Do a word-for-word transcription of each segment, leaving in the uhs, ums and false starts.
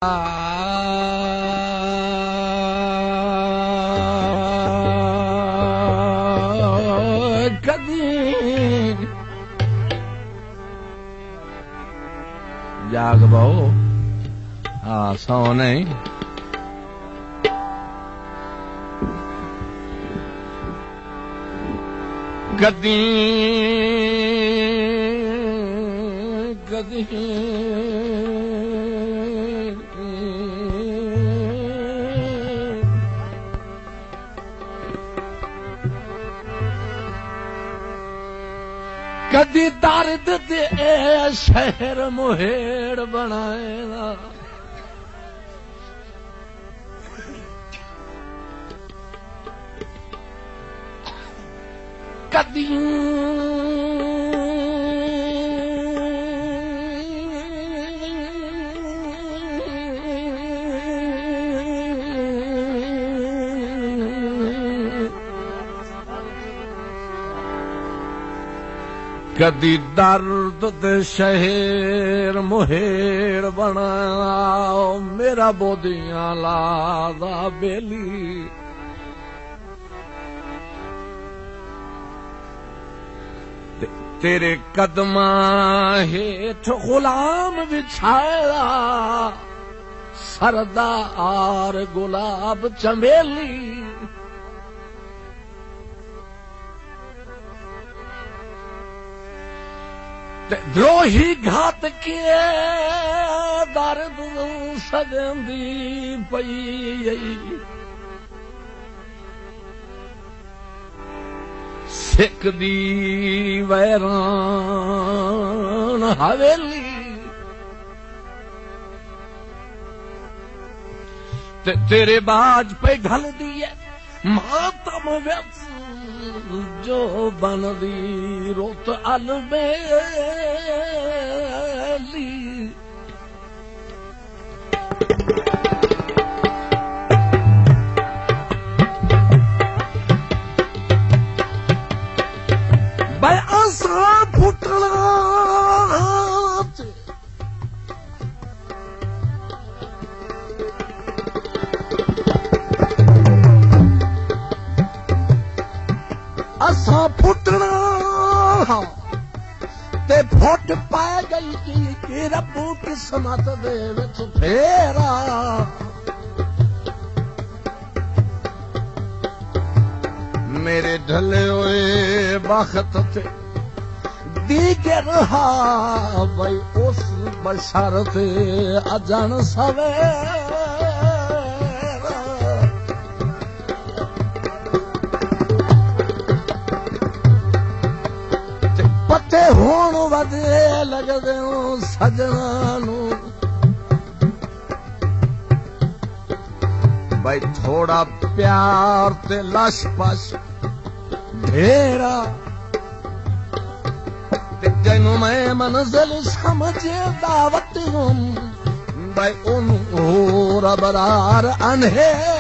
जाग बहु हाँ सौ नहीं कदी कदी कदी दर्द दे शहर मुहेड़ बनाएगा कदी कदी दर्द दे शहर मुहेड़ बनाओ मेरा बोदियां लादा बेली ते, तेरे कदमा हेठ गुलाम बिछाया सरदार गुलाब चमेली द्रोही घात के दर्द सजंदी पई सिख दी वैरान हवेली ते तेरे बाज पे घल दिए मातम व्यर्थ जो बनदी रोत अलबेली बै आसा फुटना असा फुटना ते फुट पै गई कि रब्बू किस्मत दे विच फेरा मेरे ढले होए बखत ते दीगर हा भाई उस बशरत अजन सवे होण वधे लगदे सजना नू भाई थोड़ा प्यार ते लश पश ढेरा ते जैनू मैं मंजिल समझे दावत हूं भाई ओनू होर बरार अनहेरा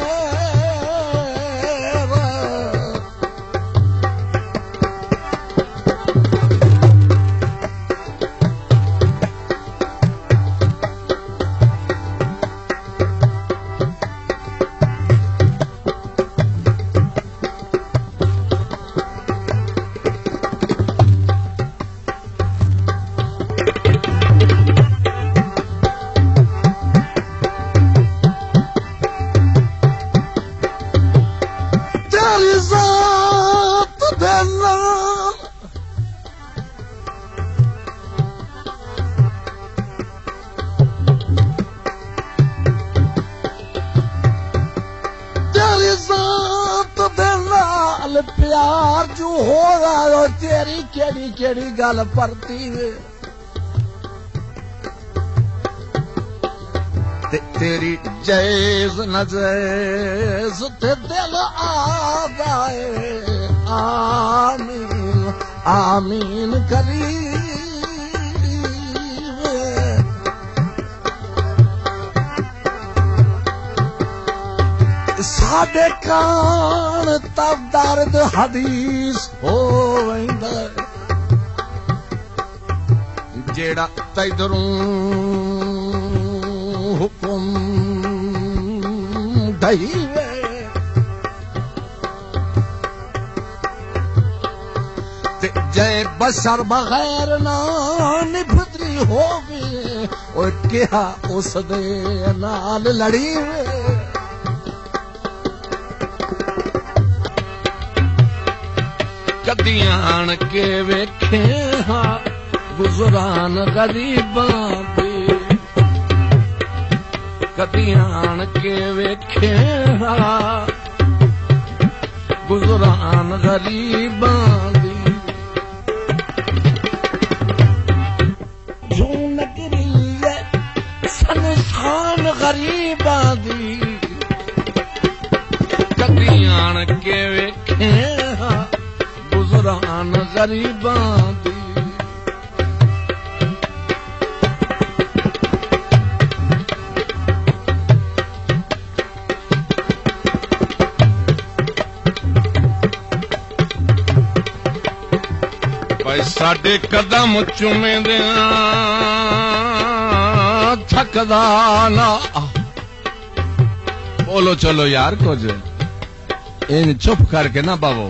प्यार जो हो रहा तेरी केड़ी केड़ी गल परती वे ते तेरी जैज न जैज ते दिल आदाए आमीन आमीन करी साडे कान तब दर्द हदीस हो वैंदा जेड़ा तैदरों हुकुम ढही वे ते जय बशर बगैर ना निभद्री होवे और क्या उस दे नाल लड़ी वे कदियान के वेखे हाँ गुजरान गरीबां दी कदियान के वेखे हाँ गुजरान गरीबां दी जो नगरी है संस्थान गरीबां दी कदियान के वेखे हाँ गुजरान गरीबां दी भाई साडे कदम चुमेंदे थकदा ना बोलो चलो यार कुछ इन चुप करके ना बावो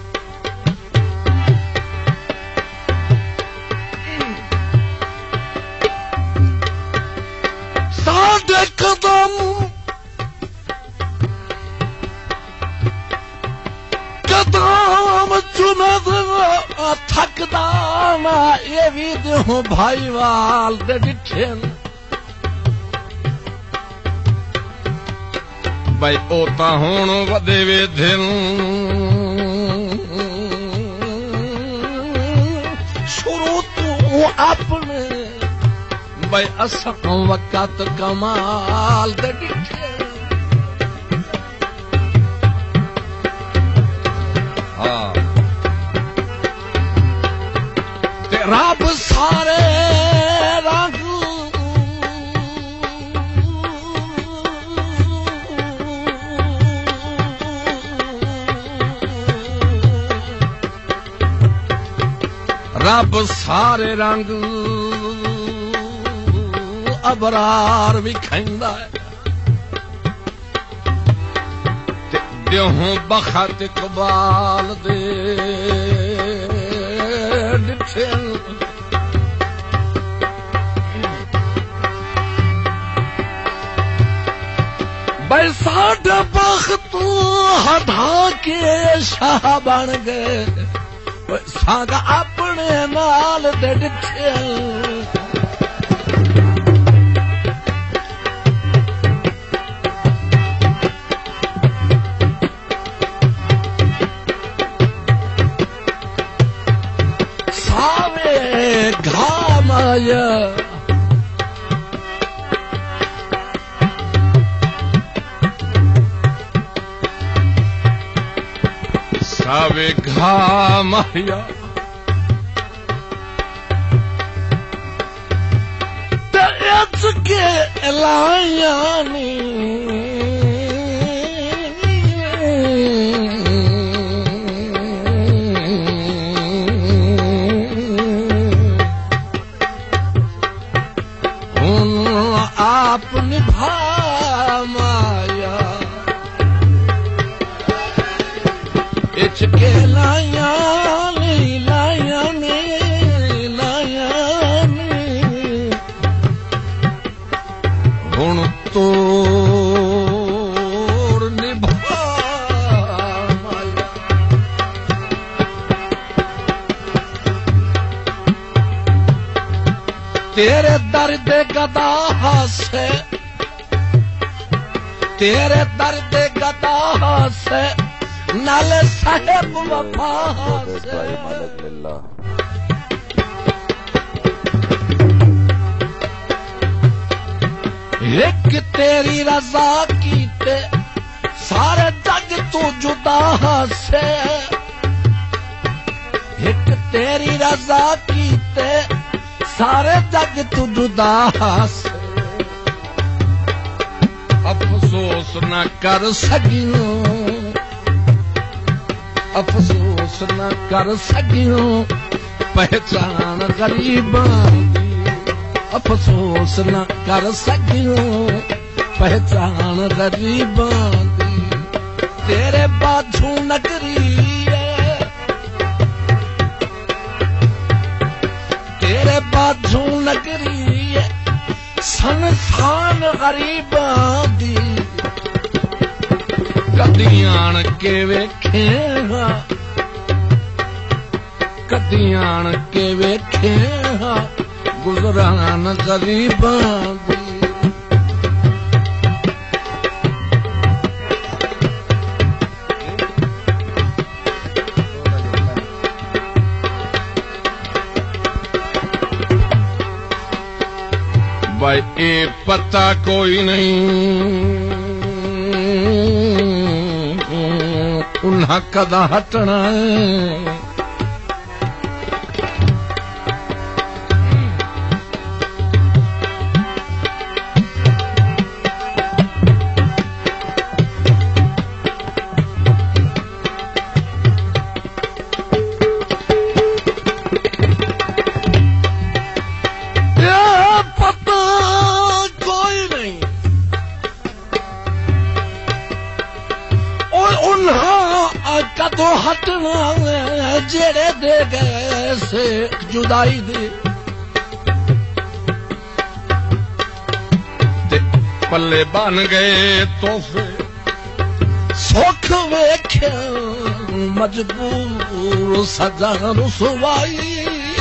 कदम कदम चुमें थकदा ना ये भी दो भाई वाल दे डिठे भाई ओता हुण वधे वे दिल शुरू तू अपने भाई असा वक़्त कमाल दे डिठे हाँ ते रब सारे रंग रब सारे रंग अबरार भी खैंदा है देहूं बखत इकबाल दे डिठे भाई साडा बख्त हटा के शाह बन गए सागा अपने नाल दे डिठे घामाया सावे घामाया तेज के लाया नी आप निभा माया इच के लाया नहीं लाया नहीं लाया नहीं हुण तोड़ निभा माया तेरे दर्द गदा से तेरे दर्द गदा से नल साहेब वफा से एक तेरी रजा की ते सारे जग तू जुदा से एक तेरी रजा की ते सारे जग तू जुदा से अफसोस न कर सकियो अफसोस न कर सकियो पहचान गरीबां दी अफसोस न कर सकियो पहचान गरीबां दी तेरे बाझू नगरी तेरे बाझू नगरी संसान गरीबां दी कदी आन के वेखे कदी आन के वेखे गुजरान गरीबां दी भाई ये पता कोई नहीं उन्हा कदा हटना है कदो हटना जेड़े दे गए से जुदाई दे पल्ले बन गए तोहफे सुख वेख्या मजबूर सजा रुसवाई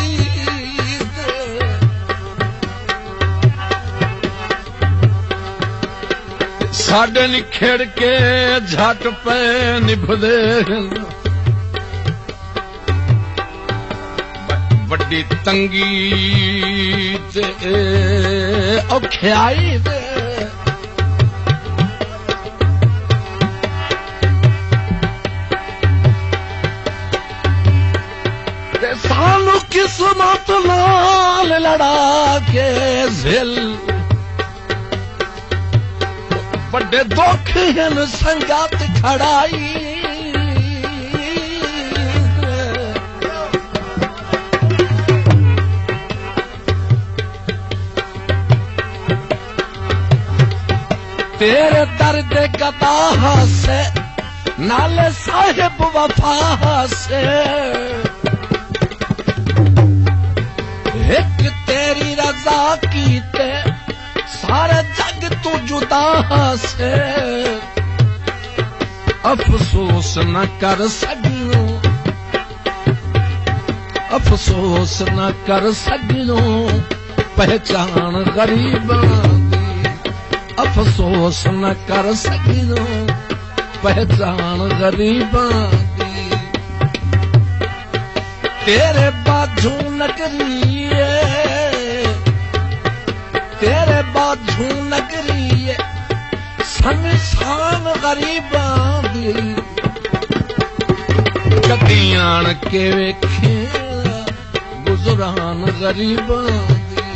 साडे निखेड़ के झट पे निभदे बड़ी तंगी ते औखियाई दे सानू किस्मत नाल लड़ा के जिल बड़े दुख हैं संगात खड़ाई तेरे दर्द गदा से नाले साहिब वफा से एक तेरी रजा की ते सारे जग तू जुदा से अफसोस न कर सकियो अफसोस न कर सकियो पहचान गरीबां दी अफसोस न कर सकियो पहचान गरीबां दी तेरे बाझू नगरी तेरे बाझू नगरी संसान गरीबां दी कदी आन के वेखे गुजरान गरीबां दी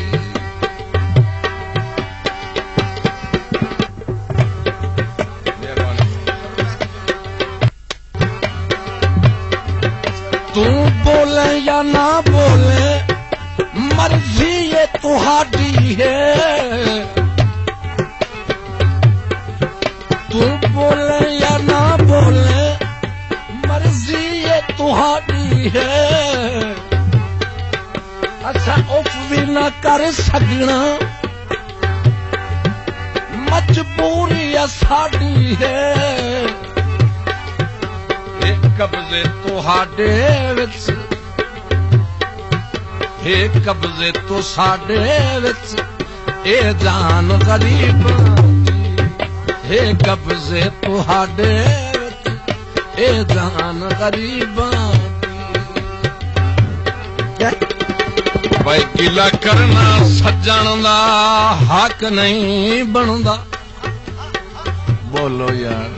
तू बोले या ना बोले मर्जी ये तुहाडी है तू बोले या ना बोले मर्जी ये तुहाडी है अच्छा उफ भी ना कर सकना मजबूरी साडी है एक कब्जे तुहाडे विच हे कब्जे तो साडे विच ए जान गरीबां दी हे कब्जे तुहाडे विच ए जान गरीबां दी भाई गिला करना सज्जन दा हक नहीं बनदा बोलो यार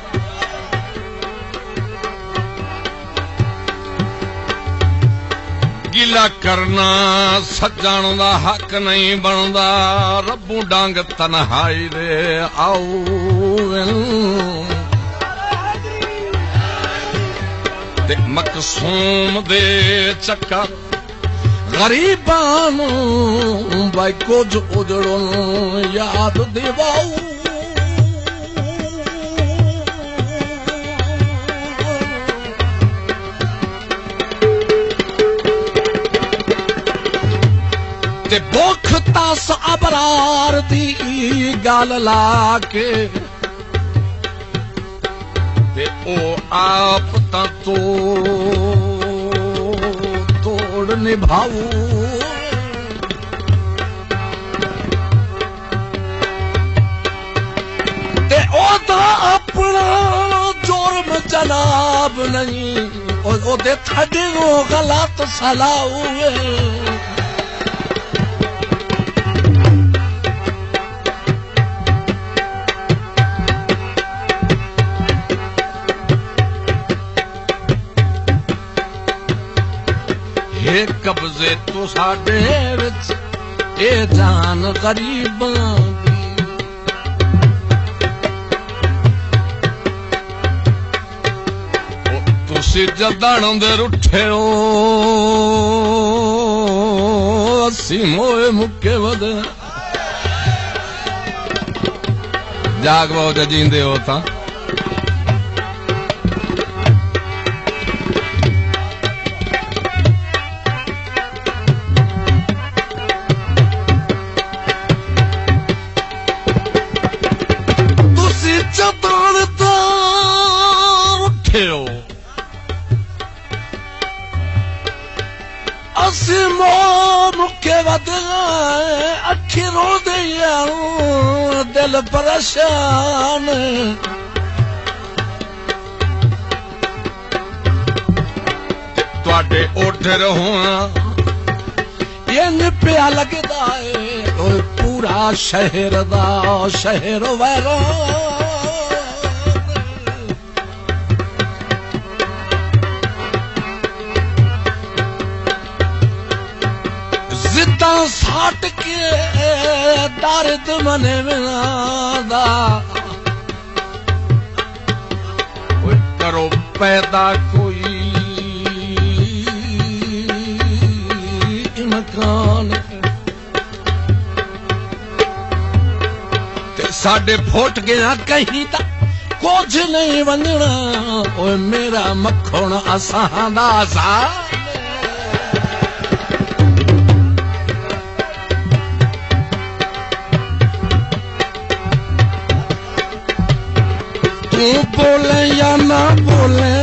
गिला करना सज्जन दा हक नहीं बनदा रब्बू डांग तन्हाई दे आओ ते मकसूम दे चक्कर गरीबानू भाई कुछ उजड़ो याद दिवाऊ ते भुख तस अबरार दी गल ला के ते ओ आप ता तो तोड़ निभाऊ ते ओ ता अपना जुर्म जनाब नहीं ओ दे थड़े वो गलत सलाऊ कब्जे तो साडे विच ए जान गरीबां दी तुसी जदण दे रुठे हो असी मोए मुक्के वदे जाग बहुत जींदे हो ता अखी रो दिल परेशान तुहाडे ओठे रहोना इन पिया लगदा है पूरा शहर दा शहर वैरा साट के दर्द मने मिला करो पैदा कोई इम्कान साडे फुट गया कहीं तक कुछ नहीं वंजना ओए मेरा मक्खन असां दा सा बोले या ना बोले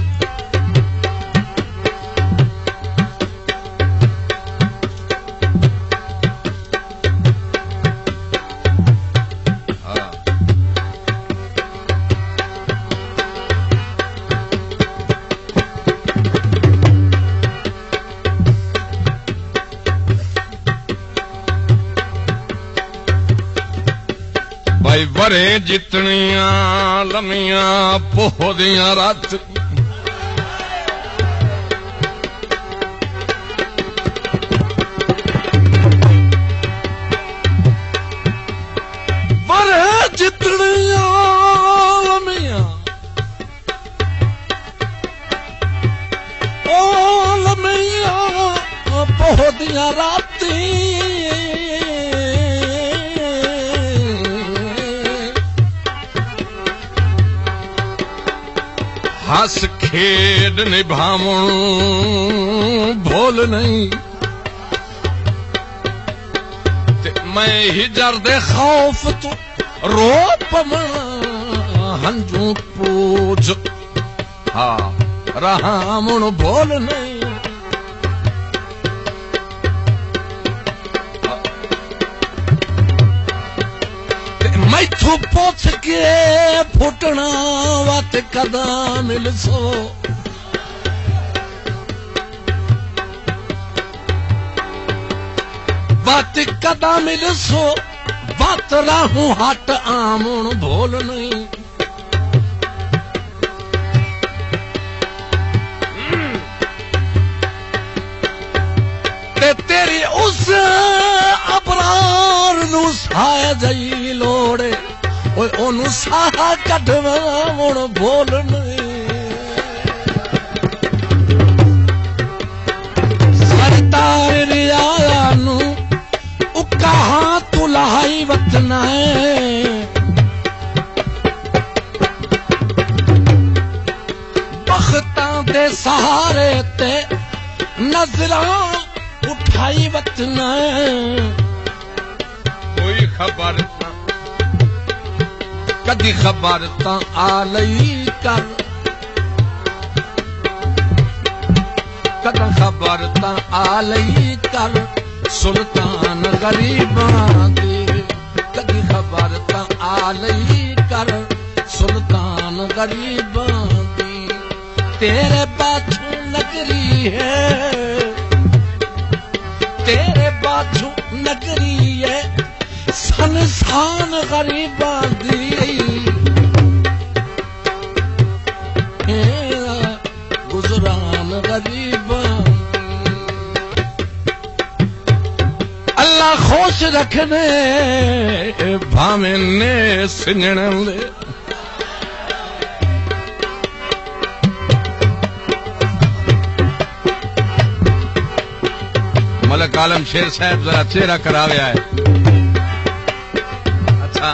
भाई वरे जितनिया लमिया पोह दिया रात वरे जितनिया लमिया ओ लमिया पोह दिया राती हस खेड निभावण भूल नहीं ते मैं हिजर दे खौफ तो रो पवण हंजू पूछ हाँ रहामण भूल नहीं मैथू पोछ के फुटना वत कदा मिलसो वत कदा मिलसो वत राहू हट आमण भूल नहीं ते तेरी उस अपरार नू साया जई लोड़े ओए ओनू साहा कढवावण भूल नहीं तार रियाया नू उ कहां तू लहाई वतना है बख्तां दे सहारे ते नजरां उठाई वतना है कोई खबर कदी खबर ता आ लई कर कदा खबर ता आ लई कर सुल्तान गरीबां दी कदी खबर ता आ लई कर सुल्तान गरीबां दी तेरे बाछू नगरी है तेरे बाछू नगरी है संसान गरीबां दी गुजरान गरीबां अल्लाह खुश रखने भावें ने सिंजण ले मलक आलम शेर साहब जरा चेहरा करावे आए अच्छा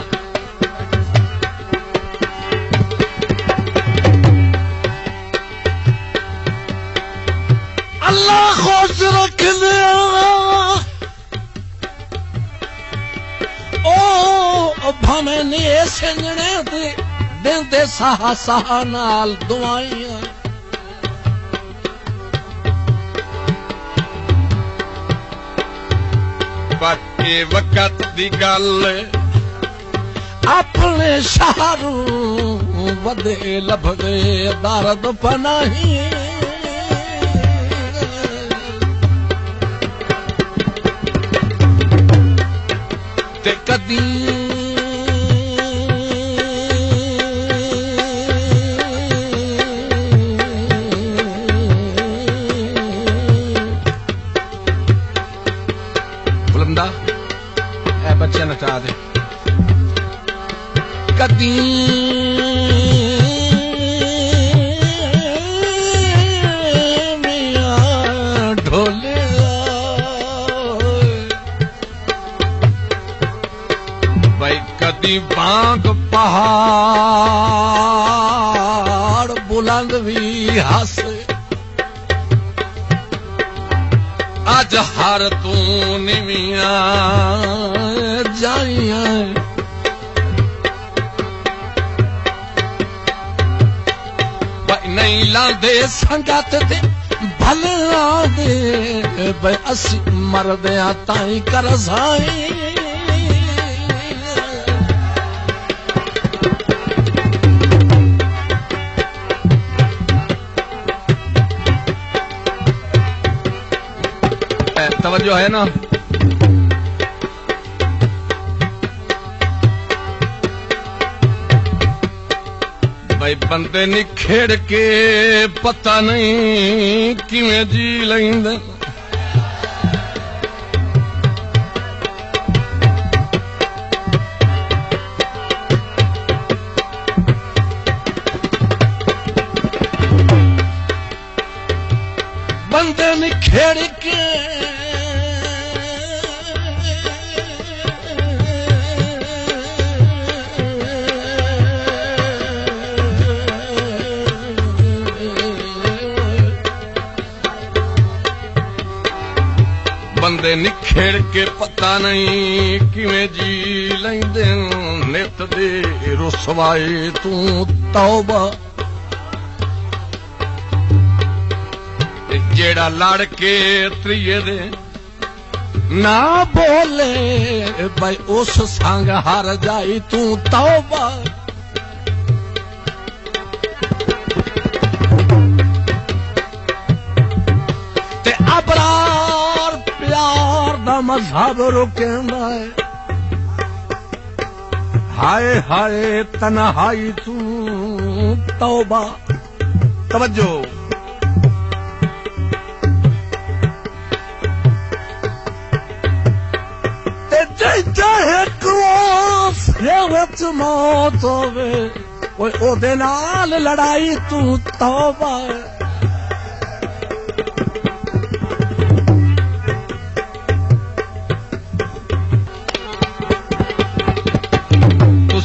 अल्लाह खुश रखने ओ भावें ने सिंजणे दे देंदे साहा साहा नाल दुआइयां बाकी वक्त दी गल अपने शारू वदे लभदे दर्द पनाही ते कदी बुलंदा ए बच्चे नचा दे कदी मियां ढोले कदी बांग पहाड़ बुलंद भी हस अज हर तू निविया जाइया नहीं लांदे संगत दे भला दे बे असी मरदे ताई कर साई तवज्जो है ना भाई बंदे निखेड़ के पता नहीं किवें जी लेंदे बंदे निखेड़ के बंदे निखेड़ के पता नहीं किवें जी लेंदे नित दे रुसवाई तू तौबा जेड़ा लड़ के त्रिये दे ना बोले भाई उस संग हार जाई तू तौबा ते अबरार प्यार दा मजहब रुकेंदा है हाय हाय तन्हाई तू तौबा तवज्जो चाहे क्रोस विच मौत होवे ओदे नाल लड़ाई तू तौबा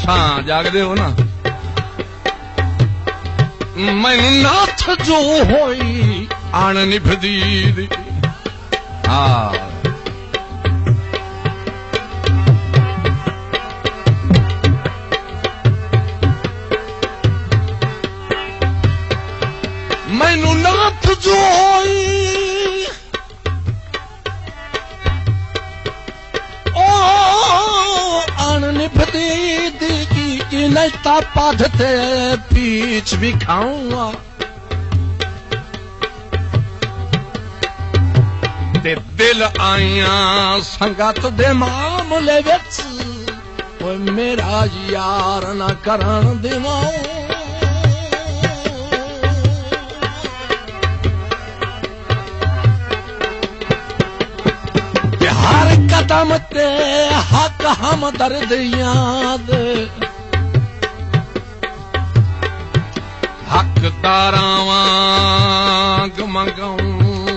तुसा जागदे हो ना मैनू नाथ जो होई आन निभदी दी हाँ मैनू नाथ जो होई ओ आन निभदी दी नैता पाधते पीछ भी खाऊंगा ते दिल आइया संगत दे मामले विच ओए मेरा यार ना करन देवां हर कदम ते हक हम दर्द याद हकदारां वांग मंगाऊं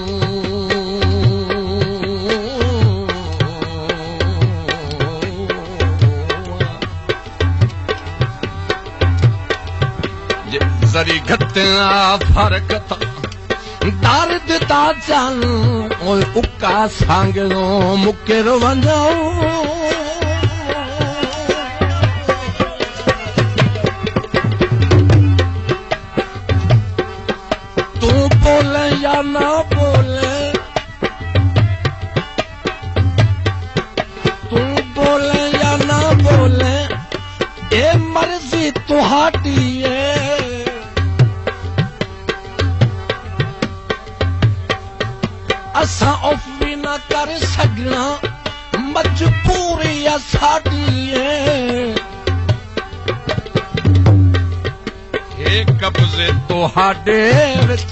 जरी घत्या फर्क था दर्द ता जान ओए उक्का सांगो मुकेर वंजाऊं बोले या ना बोले तू बोले या ना बोले ए मर्जी तुहाडी है असा उफ भी ना कर सकना मजबूरी साडी है हे कब्जे तुहाडे विच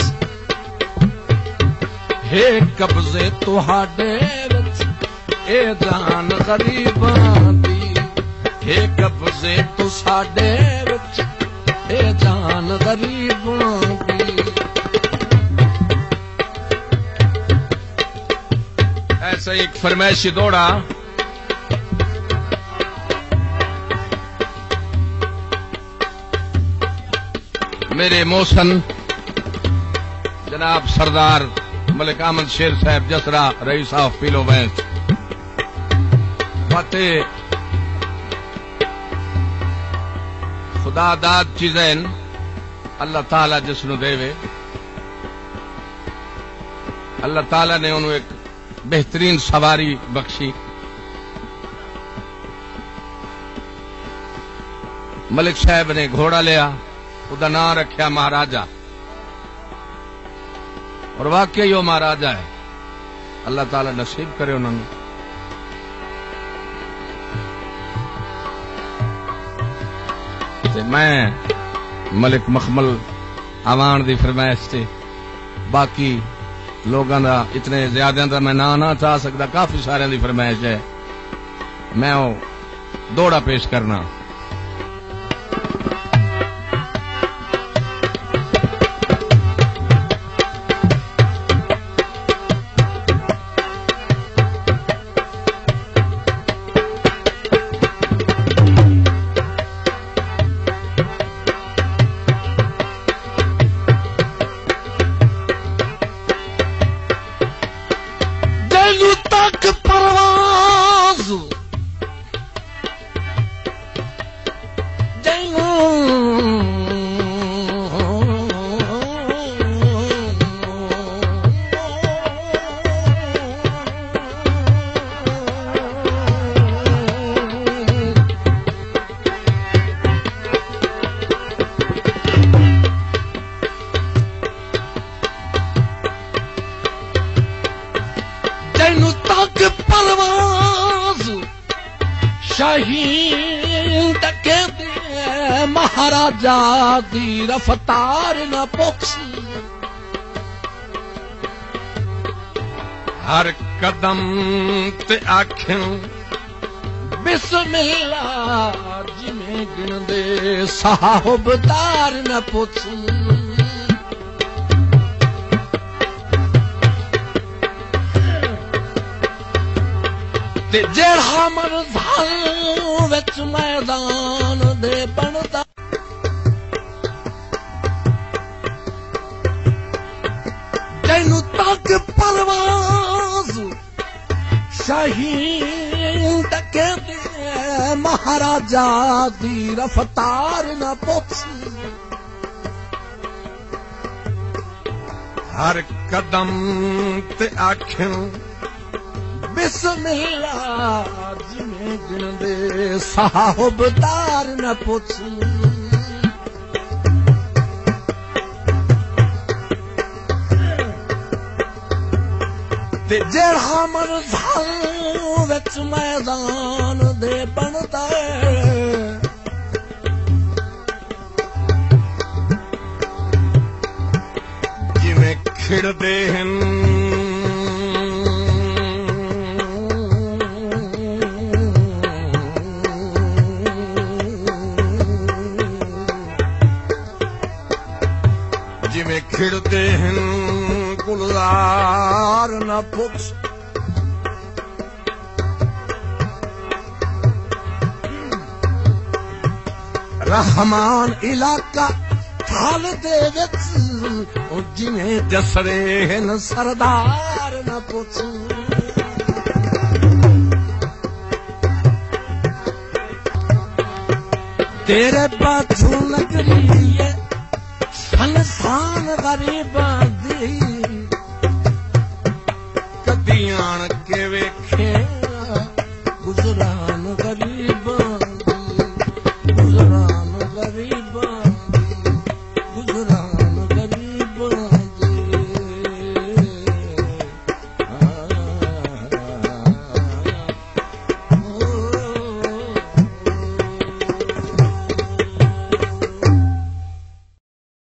हे कब्जे तुहाडे विच ए जान गरीबां दी हे कब्जे तू साडे विच ए जान गरीबां दी ऐसा एक फरमाइशी दौड़ा मेरे मोहसन जनाब सरदार मलिक अहमद शेर साहब जसरा रईस ऑफ पीलो बैंक फतेह खुदा दाद चीजें अल्लाह ताला जिसनु देवे अल्लाह ताला ने उन्हें एक बेहतरीन सवारी बख्शी मलिक साहब ने घोड़ा लिया उदा नाम रखा महाराजा और वाकई वो महाराजा है अल्लाह ताला नसीब करे उन्होंने मैं मलिक मखमल आवान दी फरमाइश से बाकी लोगों का इतने ज्यादा का मैं ना ना चाह सकता काफी सारे की फरमाइश है मैं वो दौड़ा पेश करना शाहीन कहते महाराजा दी रफ्तार न पोक्सी हर कदम ते आख्यों बिस्मिल्लाह जिमें गिनदे साहबदार न पोक्सी जेड़ा मन विच मैदान दे बनदा जैनू तक परवाज शाहीन टके दे महाराजा दी रफ्तार न पुछ हर कदम ते आखिं बिस्मिल्लाह जिमें गिनदे साहबदार न पुछ ते जेड़ा मरज़ाल विच मैदान दे बनदा जिवें खिड़दे हन जिवें खिड़दे हन गुलजार न पुछ रहमान इलाका थाल दे विच जिवें जसरे हन सरदार न पुछ तेरे बाजू नगरी है संसान गरीबां दी कदी आण के वेखे गुजरान गरीबां दी गुजरान गरीबां